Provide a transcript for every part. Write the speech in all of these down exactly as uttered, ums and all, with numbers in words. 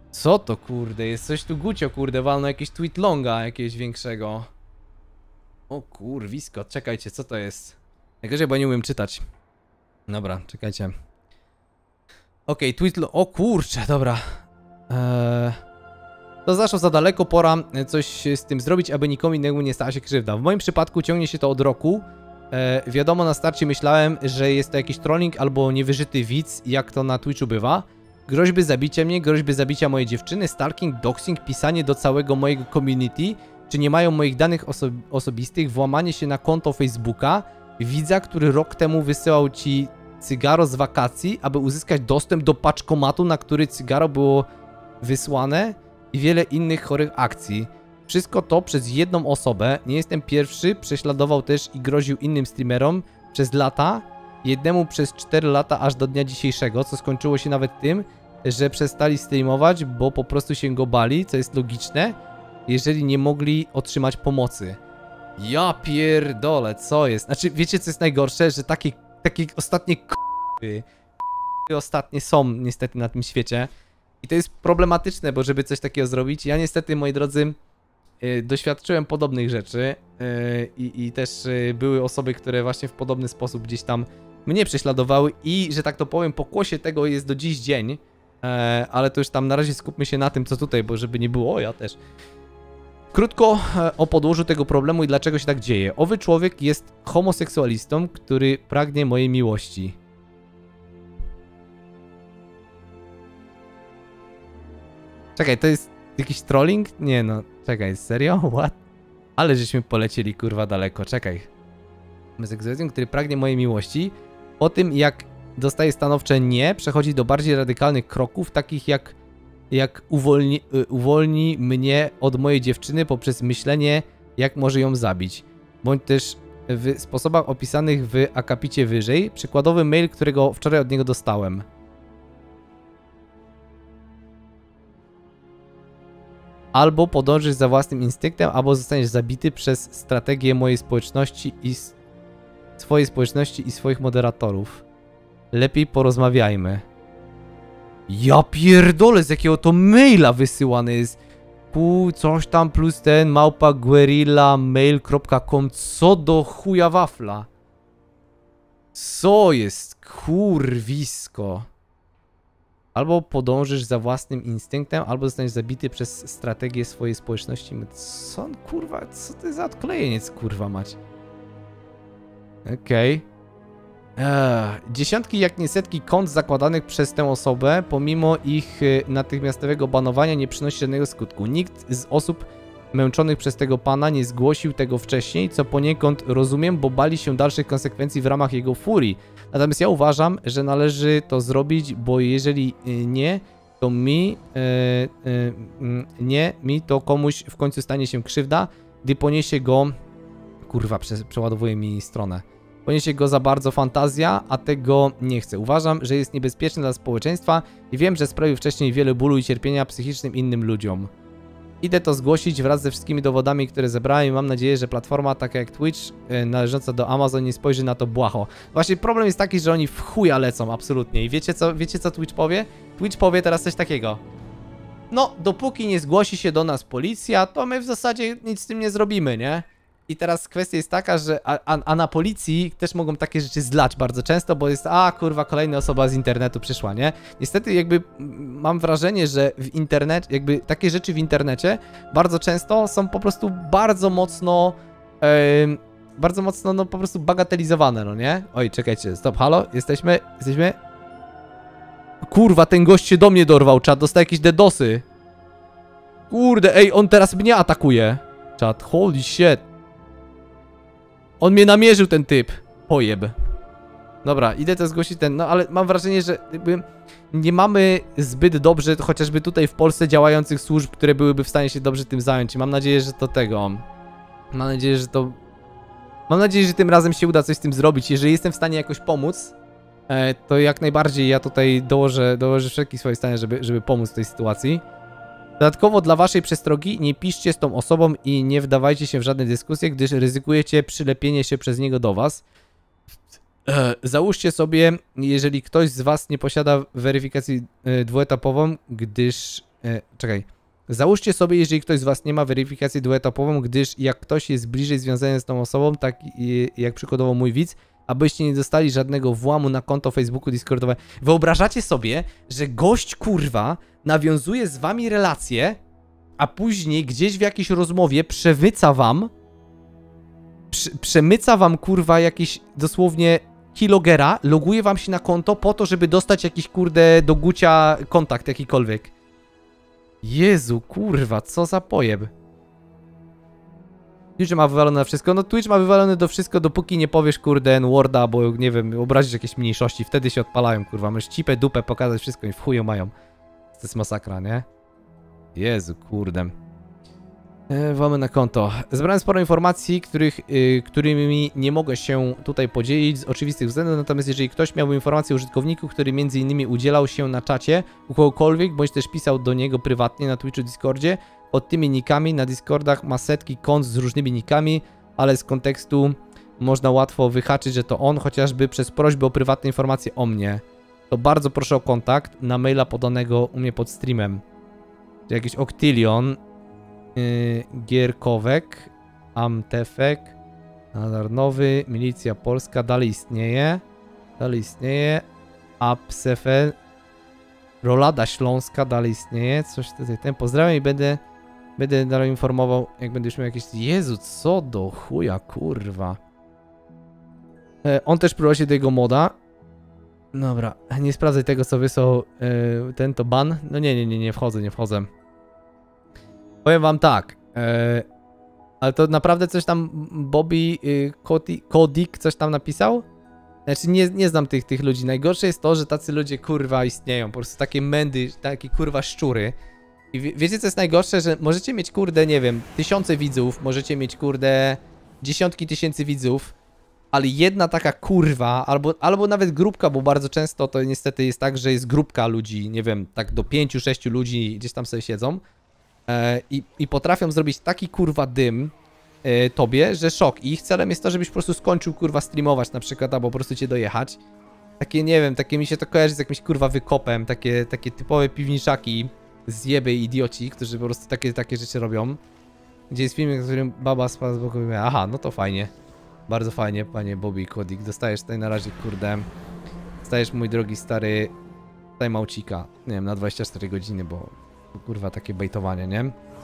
Co to kurde? Jest coś tu Gucio kurde, walno jakieś tweet longa jakiegoś większego. O kurwisko, czekajcie, co to jest? Najgorzej, bo nie umiem czytać. Dobra, czekajcie. Okej, okay, tweet lo... O kurczę, dobra. Eee... To zaszło za daleko, pora coś z tym zrobić, aby nikomu innemu nie stała się krzywda. W moim przypadku ciągnie się to od roku. Eee, wiadomo, na starcie myślałem, że jest to jakiś trolling albo niewyżyty widz, jak to na Twitchu bywa. Groźby zabicia mnie, groźby zabicia mojej dziewczyny, stalking, doxing, pisanie do całego mojego community, czy nie mają moich danych oso osobistych, włamanie się na konto Facebooka, widza, który rok temu wysyłał ci cygaro z wakacji, aby uzyskać dostęp do paczkomatu, na który cygaro było wysłane i wiele innych chorych akcji. Wszystko to przez jedną osobę. Nie jestem pierwszy, prześladował też i groził innym streamerom przez lata. Jednemu przez cztery lata aż do dnia dzisiejszego, co skończyło się nawet tym, że przestali streamować, bo po prostu się go bali, co jest logiczne, jeżeli nie mogli otrzymać pomocy. Ja pierdolę, co jest? Znaczy, wiecie co jest najgorsze? Że takie, takie ostatnie k***y, ostatnie są niestety na tym świecie. I to jest problematyczne, bo żeby coś takiego zrobić, ja niestety, moi drodzy, yy, doświadczyłem podobnych rzeczy yy, i, i też yy, były osoby, które właśnie w podobny sposób gdzieś tam mnie prześladowały i, że tak to powiem, pokłosie tego jest do dziś dzień, yy, ale to już tam na razie skupmy się na tym, co tutaj, bo żeby nie było, o ja też. Krótko o podłożu tego problemu i dlaczego się tak dzieje. Owy człowiek jest homoseksualistą, który pragnie mojej miłości. Czekaj, to jest jakiś trolling? Nie no, czekaj, serio? What? Ale żeśmy polecieli kurwa daleko, czekaj. Homoseksualistą, który pragnie mojej miłości. Po tym jak dostaje stanowcze nie, przechodzi do bardziej radykalnych kroków, takich jak jak uwolni, uwolni mnie od mojej dziewczyny poprzez myślenie, jak może ją zabić. Bądź też w sposobach opisanych w akapicie wyżej. Przykładowy mail, którego wczoraj od niego dostałem. Albo podążysz za własnym instynktem, albo zostaniesz zabity przez strategię mojej społeczności i swojej społeczności i swoich moderatorów. Lepiej porozmawiajmy. Ja pierdolę, z jakiego to maila wysyłane jest. Pół coś tam plus ten małpa guerilla mail kropka com. Co do chuja wafla? Co jest kurwisko? Albo podążysz za własnym instynktem, albo zostaniesz zabity przez strategię swojej społeczności. Co on kurwa, co to jest za odklejeniec kurwa mać? Okej. Okay. Ech, dziesiątki, jak nie setki kont zakładanych przez tę osobę, pomimo ich natychmiastowego banowania, nie przynosi żadnego skutku. Nikt z osób męczonych przez tego pana nie zgłosił tego wcześniej, co poniekąd rozumiem, bo bali się dalszych konsekwencji w ramach jego furii. Natomiast ja uważam, że należy to zrobić, bo jeżeli nie, to mi, e, e, nie, mi to komuś w końcu stanie się krzywda, gdy poniesie go, kurwa, prze, przeładowuje mi stronę. Poniesie go za bardzo fantazja, a tego nie chcę. Uważam, że jest niebezpieczny dla społeczeństwa i wiem, że sprawił wcześniej wiele bólu i cierpienia psychicznym innym ludziom. Idę to zgłosić wraz ze wszystkimi dowodami, które zebrałem i mam nadzieję, że platforma taka jak Twitch, yy, należąca do Amazon, nie spojrzy na to błaho. Właśnie problem jest taki, że oni w chuja lecą, absolutnie. I wiecie co, wiecie co Twitch powie? Twitch powie teraz coś takiego. No, dopóki nie zgłosi się do nas policja, to my w zasadzie nic z tym nie zrobimy, nie? I teraz kwestia jest taka, że a, a, a na policji też mogą takie rzeczy zlać bardzo często, bo jest, a kurwa, kolejna osoba z internetu przyszła, nie? Niestety jakby mam wrażenie, że w internecie, jakby takie rzeczy w internecie bardzo często są po prostu bardzo mocno, yy, bardzo mocno, no po prostu bagatelizowane, no nie? Oj, czekajcie, stop, halo, jesteśmy, jesteśmy? Kurwa, ten gość się do mnie dorwał, czat, dostał jakieś dedosy. Kurde, ej, on teraz mnie atakuje. Czat, holy shit. On mnie namierzył, ten typ. Pojeb. Dobra, idę to zgłosić ten, no ale mam wrażenie, że jakby nie mamy zbyt dobrze, chociażby tutaj w Polsce, działających służb, które byłyby w stanie się dobrze tym zająć. I mam nadzieję, że to tego... Mam nadzieję, że to... Mam nadzieję, że tym razem się uda coś z tym zrobić. Jeżeli jestem w stanie jakoś pomóc, to jak najbardziej ja tutaj dołożę, dołożę wszelkie swoje stanie, żeby, żeby pomóc w tej sytuacji. Dodatkowo dla waszej przestrogi nie piszcie z tą osobą i nie wdawajcie się w żadne dyskusje, gdyż ryzykujecie przylepienie się przez niego do was. E, załóżcie sobie, jeżeli ktoś z was nie posiada weryfikacji e, dwuetapową, gdyż E, czekaj. Załóżcie sobie, jeżeli ktoś z was nie ma weryfikacji dwuetapową, gdyż jak ktoś jest bliżej związany z tą osobą, tak jak przykładowo mój widz, abyście nie dostali żadnego włamu na konto Facebooku, Discordowe. Wyobrażacie sobie, że gość, kurwa, nawiązuje z wami relacje, a później gdzieś w jakiejś rozmowie przemyca wam, przy, przemyca wam, kurwa, jakiś dosłownie kilogera, loguje wam się na konto po to, żeby dostać jakiś, kurde, do gucia kontakt jakikolwiek. Jezu, kurwa, co za pojeb. Twitch ma wywalone na wszystko. No Twitch ma wywalone do wszystko, dopóki nie powiesz, kurde, N-worda, bo nie wiem, obrazisz jakieś mniejszości, wtedy się odpalają, kurwa. Możesz cipę, dupę pokazać, wszystko i w chuju mają. To jest masakra, nie? Jezu, kurde. E, Wamy na konto. Zebrałem sporo informacji, których, y, którymi nie mogę się tutaj podzielić z oczywistych względów, natomiast jeżeli ktoś miałby informacje o użytkowniku, który między innymi udzielał się na czacie u kogokolwiek, bądź też pisał do niego prywatnie na Twitchu, Discordzie, pod tymi nickami na Discordach ma setki kont z różnymi nickami, ale z kontekstu można łatwo wyhaczyć, że to on, chociażby przez prośbę o prywatne informacje o mnie. To bardzo proszę o kontakt na maila podanego u mnie pod streamem. Jakiś Octillion, Yy, Gierkowek, Amtefek, Nadar Nowy, Milicja Polska, dalej istnieje, dalej istnieje, Apsefe, Rolada Śląska, dalej istnieje, coś tutaj, ten, pozdrawiam i będę, będę dalej informował, jak będę już miał jakieś, Jezu, co do chuja, kurwa. E, on też prowadzi do jego moda. Dobra, nie sprawdzaj tego, co wysłał e, ten, to ban, no nie, nie, nie, nie wchodzę, nie wchodzę. Powiem wam tak, e, ale to naprawdę coś tam Bobby y, Kodik coś tam napisał? Znaczy nie, nie znam tych, tych ludzi. Najgorsze jest to, że tacy ludzie kurwa istnieją, po prostu takie mędy, takie kurwa szczury. I wie, wiecie co jest najgorsze, że możecie mieć kurde, nie wiem, tysiące widzów, możecie mieć kurde dziesiątki tysięcy widzów, ale jedna taka kurwa, albo, albo nawet grupka, bo bardzo często to niestety jest tak, że jest grupka ludzi, nie wiem, tak do pięciu, sześciu ludzi gdzieś tam sobie siedzą. I, I potrafią zrobić taki kurwa dym e, tobie, że szok. I ich celem jest to, żebyś po prostu skończył kurwa streamować na przykład, albo po prostu cię dojechać. Takie, nie wiem, takie mi się to kojarzy z jakimś kurwa wykopem, takie, takie typowe piwniczaki, zjeby i idioci, którzy po prostu takie, takie rzeczy robią. Gdzie jest film, w którym baba spada z boku i mówi, aha, no to fajnie. Bardzo fajnie, panie Bobby Kodik. Dostajesz tutaj na razie, kurde, dostajesz, mój drogi stary, timeoucika, nie wiem, na dwadzieścia cztery godziny, bo kurwa takie bejtowanie, nie?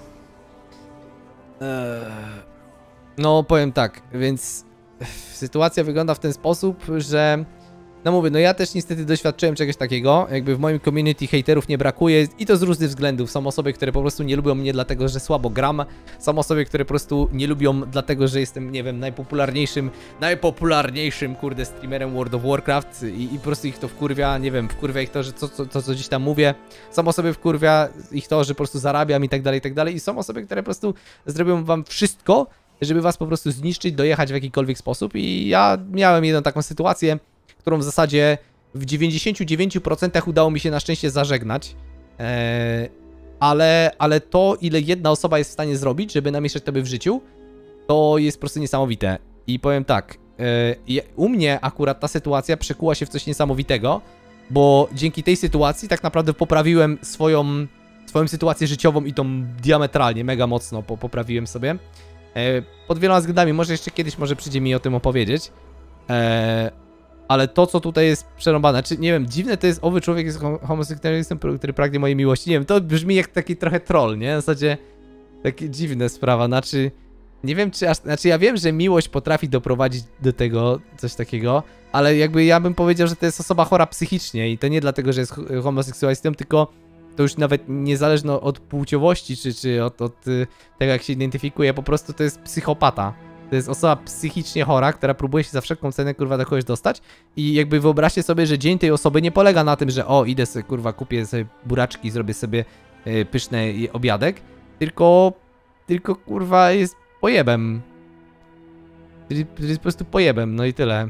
Eee... No powiem tak, więc sytuacja wygląda w ten sposób, że no mówię, no ja też niestety doświadczyłem czegoś takiego, jakby w moim community hejterów nie brakuje i to z różnych względów. Są osoby, które po prostu nie lubią mnie dlatego, że słabo gram, są osoby, które po prostu nie lubią dlatego, że jestem, nie wiem, najpopularniejszym, najpopularniejszym, kurde, streamerem World of Warcraft i, i po prostu ich to wkurwia, nie wiem, wkurwia ich to, że co, co, to, co gdzieś tam mówię. Są osoby, wkurwia ich to, że po prostu zarabiam i tak dalej, i tak dalej i są osoby, które po prostu zrobią wam wszystko, żeby was po prostu zniszczyć, dojechać w jakikolwiek sposób i ja miałem jedną taką sytuację, którą w zasadzie w dziewięćdziesięciu dziewięciu procentach udało mi się na szczęście zażegnać. Eee, ale, ale to, ile jedna osoba jest w stanie zrobić, żeby namieszać tobie w życiu, to jest po prostu niesamowite. I powiem tak, eee, u mnie akurat ta sytuacja przekuła się w coś niesamowitego, bo dzięki tej sytuacji tak naprawdę poprawiłem swoją, swoją sytuację życiową i tą diametralnie, mega mocno po, poprawiłem sobie. Eee, pod wieloma względami, może jeszcze kiedyś może przyjdzie mi o tym opowiedzieć. Eee, Ale to, co tutaj jest przerąbane, czy nie wiem, dziwne to jest, owy człowiek jest homoseksualistą, który pragnie mojej miłości. Nie wiem, to brzmi jak taki trochę troll, nie? W zasadzie takie dziwne sprawa, znaczy nie wiem, czy aż, znaczy ja wiem, że miłość potrafi doprowadzić do tego, coś takiego, ale jakby ja bym powiedział, że to jest osoba chora psychicznie i to nie dlatego, że jest homoseksualistą, tylko to już nawet niezależnie od płciowości, czy, czy od, od tego, jak się identyfikuje, po prostu to jest psychopata. To jest osoba psychicznie chora, która próbuje się za wszelką cenę, kurwa, do kogoś dostać. I jakby wyobraźcie sobie, że dzień tej osoby nie polega na tym, że o, idę sobie, kurwa, kupię sobie buraczki, zrobię sobie y, pyszny obiadek. Tylko, tylko, kurwa, jest pojebem. Jest po prostu pojebem, no i tyle.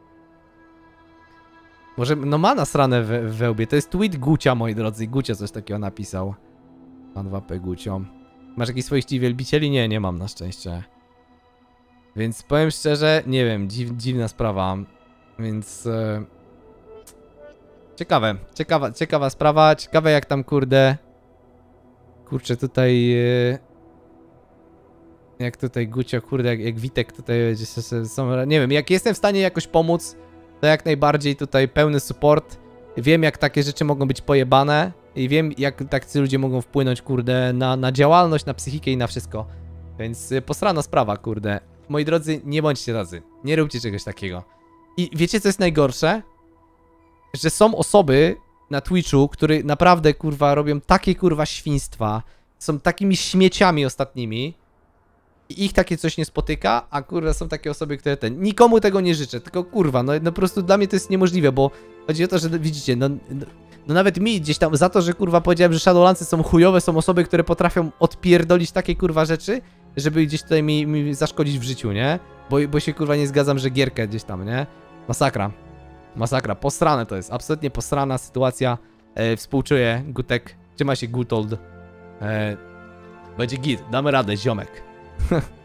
Może, no ma nasrane we, we łbie. To jest tweet Gucia, moi drodzy. Gucia coś takiego napisał. Pan dwa P Gucio. Masz jakichś swoich wielbicieli? Nie, nie mam na szczęście. Więc powiem szczerze, nie wiem, dziw, dziwna sprawa, więc e, ciekawe, ciekawa, ciekawa sprawa, ciekawe jak tam kurde, kurczę, tutaj... E, jak tutaj Gucio, kurde, jak, jak Witek tutaj będzie są, nie wiem, jak jestem w stanie jakoś pomóc, to jak najbardziej tutaj pełny support. Wiem, jak takie rzeczy mogą być pojebane i wiem, jak tacy ludzie mogą wpłynąć, kurde, na, na działalność, na psychikę i na wszystko. Więc y, posrana sprawa, kurde. Moi drodzy, nie bądźcie tacy. Nie róbcie czegoś takiego. I wiecie, co jest najgorsze? Że są osoby na Twitchu, które naprawdę, kurwa, robią takie, kurwa, świństwa. Są takimi śmieciami ostatnimi. I ich takie coś nie spotyka, a kurwa są takie osoby, które ten... Nikomu tego nie życzę, tylko kurwa, no, no po prostu dla mnie to jest niemożliwe, bo chodzi o to, że widzicie, no, no, no nawet mi gdzieś tam za to, że kurwa powiedziałem, że Shadowlandsy są chujowe, są osoby, które potrafią odpierdolić takie kurwa rzeczy, żeby gdzieś tutaj mi, mi zaszkodzić w życiu, nie? Bo, bo się kurwa nie zgadzam, że gierkę gdzieś tam, nie? Masakra. Masakra, posrane to jest, absolutnie posrana sytuacja. E, współczuję, Gutek, trzyma się Gutold. E, będzie git, damy radę, ziomek.